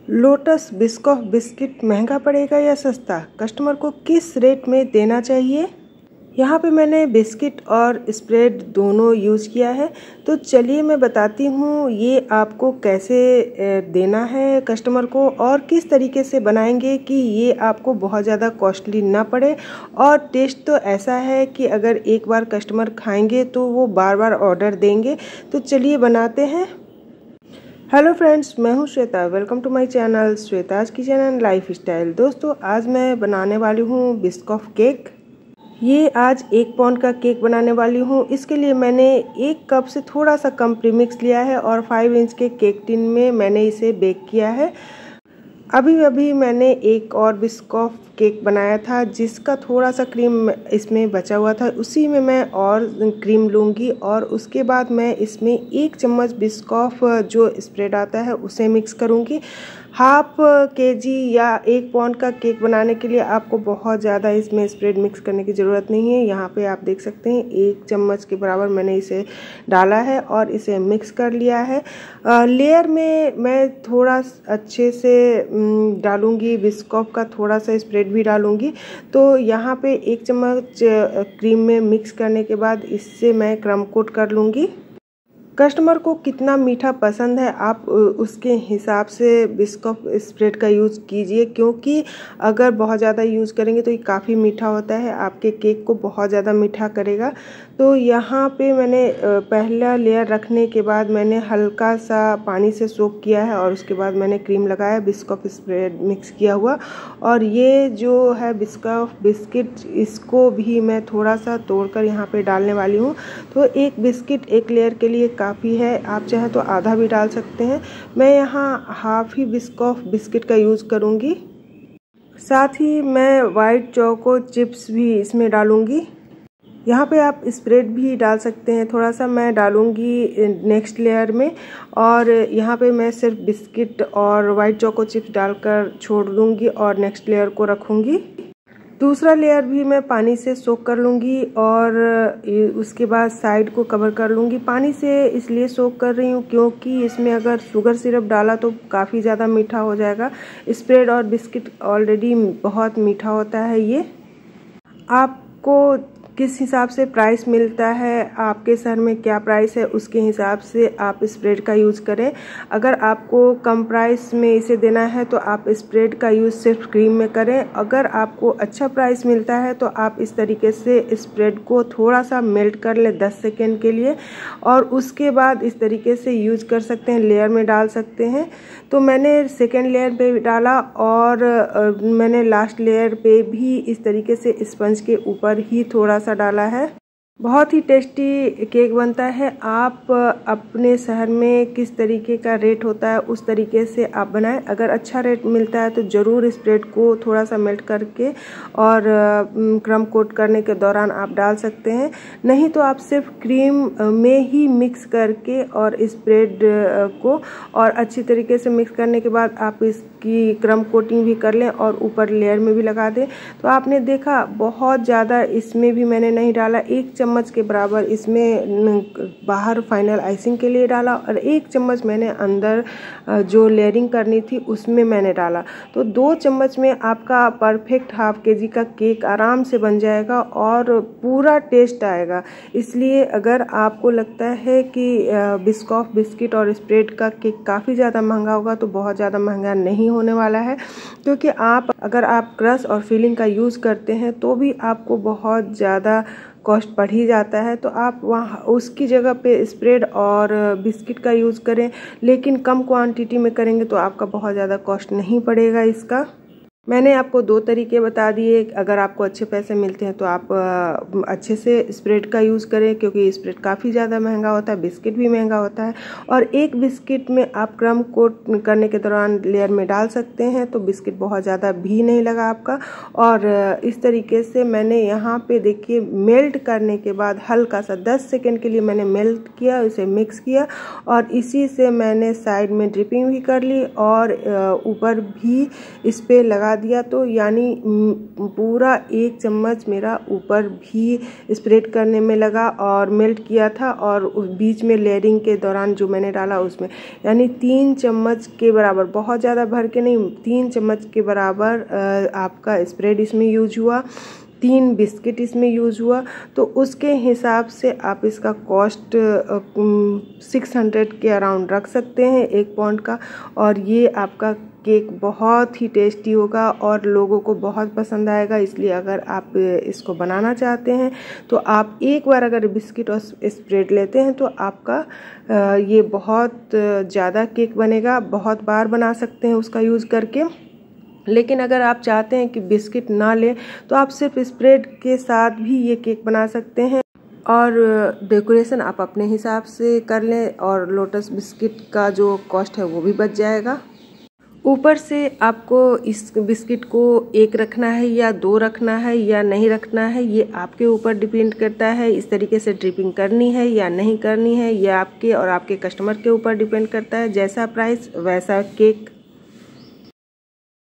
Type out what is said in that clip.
Lotus Biscoff biscuit महंगा पड़ेगा या सस्ता? कस्टमर को किस रेट में देना चाहिए? यहाँ पे मैंने बिस्किट और स्प्रेड दोनों यूज़ किया है। तो चलिए मैं बताती हूँ ये आपको कैसे देना है कस्टमर को और किस तरीके से बनाएंगे कि ये आपको बहुत ज़्यादा कॉस्टली ना पड़े। और टेस्ट तो ऐसा है कि अगर एक बार कस्टमर खाएंगे तो वो बार बार ऑर्डर देंगे। तो चलिए बनाते हैं। हेलो फ्रेंड्स, मैं हूं Shweta. Welcome to my channel Shweta's kitchen and lifestyle. दोस्तों, आज मैं बनाने वाली हूं बिस्कॉफ केक। ये आज 1 पाउंड का केक बनाने वाली हूं। इसके लिए मैंने 1 कप से थोड़ा सा कम प्रीमिक्स लिया है और 5 इंच के केक टिन में मैंने इसे बेक किया है। अभी मैंने एक और बिस्कॉफ केक बनाया था जिसका थोड़ा सा क्रीम इसमें बचा हुआ था, उसी में मैं और क्रीम लूँगी और उसके बाद मैं इसमें 1 चम्मच बिस्कॉफ जो स्प्रेड आता है उसे मिक्स करूँगी। हाफ केजी या 1 पाउंड का केक बनाने के लिए आपको बहुत ज़्यादा इसमें स्प्रेड मिक्स करने की ज़रूरत नहीं है। यहाँ पे आप देख सकते हैं 1 चम्मच के बराबर मैंने इसे डाला है और इसे मिक्स कर लिया है। लेयर में मैं थोड़ा अच्छे से डालूँगी, बिस्कॉफ का थोड़ा सा स्प्रेड भी डालूँगी। तो यहाँ पे 1 चम्मच क्रीम में मिक्स करने के बाद इससे मैं क्रम कोट कर लूँगी। कस्टमर को कितना मीठा पसंद है आप उसके हिसाब से बिस्कॉफ स्प्रेड का यूज़ कीजिए, क्योंकि अगर बहुत ज़्यादा यूज़ करेंगे तो ये काफ़ी मीठा होता है, आपके केक को बहुत ज़्यादा मीठा करेगा। तो यहाँ पे मैंने पहला लेयर रखने के बाद मैंने हल्का सा पानी से सोक किया है और उसके बाद मैंने क्रीम लगाया, बिस्कॉफ स्प्रेड मिक्स किया हुआ। और ये जो है बिस्कॉफ बिस्किट, इसको भी मैं थोड़ा सा तोड़कर यहाँ पे डालने वाली हूँ। तो एक बिस्किट एक लेयर के लिए काफ़ी है, आप चाहे तो आधा भी डाल सकते हैं। मैं यहाँ हाफ ही बिस्कॉफ बिस्किट का यूज़ करूँगी। साथ ही मैं वाइट चोको चिप्स भी इसमें डालूँगी। यहाँ पे आप स्प्रेड भी डाल सकते हैं, थोड़ा सा मैं डालूँगी नेक्स्ट लेयर में। और यहाँ पे मैं सिर्फ बिस्किट और वाइट चोको चिप्स डालकर छोड़ दूँगी और नेक्स्ट लेयर को रखूँगी। दूसरा लेयर भी मैं पानी से सोक कर लूँगी और उसके बाद साइड को कवर कर लूँगी। पानी से इसलिए सोक कर रही हूँ क्योंकि इसमें अगर शुगर सिरप डाला तो काफ़ी ज़्यादा मीठा हो जाएगा। स्प्रेड और बिस्किट ऑलरेडी बहुत मीठा होता है। ये आपको किस हिसाब से प्राइस मिलता है, आपके शहर में क्या प्राइस है, उसके हिसाब से आप स्प्रेड का यूज़ करें। अगर आपको कम प्राइस में इसे देना है तो आप स्प्रेड का यूज़ सिर्फ क्रीम में करें। अगर आपको अच्छा प्राइस मिलता है तो आप इस तरीके से स्प्रेड को थोड़ा सा मेल्ट कर लें 10 सेकेंड के लिए और उसके बाद इस तरीके से यूज़ कर सकते हैं, लेयर में डाल सकते हैं। तो मैंने सेकेंड लेयर पे डाला और मैंने लास्ट लेयर पे भी इस तरीके से स्पंज के ऊपर ही थोड़ा सा डाला है। बहुत ही टेस्टी केक बनता है। आप अपने शहर में किस तरीके का रेट होता है उस तरीके से आप बनाएं। अगर अच्छा रेट मिलता है तो ज़रूर स्प्रेड को थोड़ा सा मेल्ट करके और क्रम कोट करने के दौरान आप डाल सकते हैं। नहीं तो आप सिर्फ क्रीम में ही मिक्स करके और स्प्रेड को और अच्छी तरीके से मिक्स करने के बाद आप इसकी क्रम कोटिंग भी कर लें और ऊपर लेयर में भी लगा दें। तो आपने देखा बहुत ज़्यादा इसमें भी मैंने नहीं डाला, 1 चम्मच के बराबर इसमें बाहर फाइनल आइसिंग के लिए डाला और 1 चम्मच मैंने अंदर जो लेयरिंग करनी थी उसमें मैंने डाला। तो 2 चम्मच में आपका परफेक्ट हाफ केजी का केक आराम से बन जाएगा और पूरा टेस्ट आएगा। इसलिए अगर आपको लगता है कि बिस्कॉफ बिस्किट और स्प्रेड का केक काफ़ी ज़्यादा महंगा होगा तो बहुत ज़्यादा महंगा नहीं होने वाला है, क्योंकि अगर आप क्रश और फिलिंग का यूज़ करते हैं तो भी आपको बहुत ज़्यादा कॉस्ट बढ़ ही जाता है। तो आप वहाँ उसकी जगह पे स्प्रेड और बिस्किट का यूज़ करें, लेकिन कम क्वांटिटी में करेंगे तो आपका बहुत ज़्यादा कॉस्ट नहीं पड़ेगा इसका। मैंने आपको 2 तरीके बता दिए। अगर आपको अच्छे पैसे मिलते हैं तो आप अच्छे से स्प्रेड का यूज़ करें, क्योंकि स्प्रेड काफ़ी ज़्यादा महंगा होता है, बिस्किट भी महंगा होता है। और एक बिस्किट में आप क्रम कोट करने के दौरान लेयर में डाल सकते हैं तो बिस्किट बहुत ज़्यादा भी नहीं लगा आपका। और इस तरीके से मैंने यहाँ पे देखिए मेल्ट करने के बाद हल्का सा 10 सेकेंड के लिए मैंने मेल्ट किया, इसे मिक्स किया और इसी से मैंने साइड में ड्रिपिंग भी कर ली और ऊपर भी इस पर लगा बढ़ा दिया तो यानी पूरा 1 चम्मच मेरा ऊपर भी स्प्रेड करने में लगा और मेल्ट किया था, और उस बीच में लेयरिंग के दौरान जो मैंने डाला उसमें यानी 3 चम्मच के बराबर, बहुत ज़्यादा भर के नहीं, 3 चम्मच के बराबर आपका स्प्रेड इसमें यूज हुआ, 3 बिस्किट इसमें यूज़ हुआ। तो उसके हिसाब से आप इसका कॉस्ट 600 के अराउंड रख सकते हैं 1 पाउंड का। और ये आपका केक बहुत ही टेस्टी होगा और लोगों को बहुत पसंद आएगा। इसलिए अगर आप इसको बनाना चाहते हैं तो आप एक बार अगर बिस्किट और स्प्रेड लेते हैं तो आपका ये बहुत ज़्यादा केक बनेगा, बहुत बार बना सकते हैं उसका यूज़ करके। लेकिन अगर आप चाहते हैं कि बिस्किट ना लें तो आप सिर्फ स्प्रेड के साथ भी ये केक बना सकते हैं, और डेकोरेशन आप अपने हिसाब से कर लें और लोटस बिस्किट का जो कॉस्ट है वो भी बच जाएगा। ऊपर से आपको इस बिस्किट को 1 रखना है या 2 रखना है या नहीं रखना है, ये आपके ऊपर डिपेंड करता है। इस तरीके से ड्रिपिंग करनी है या नहीं करनी है, ये आपके और आपके कस्टमर के ऊपर डिपेंड करता है। जैसा प्राइस वैसा केक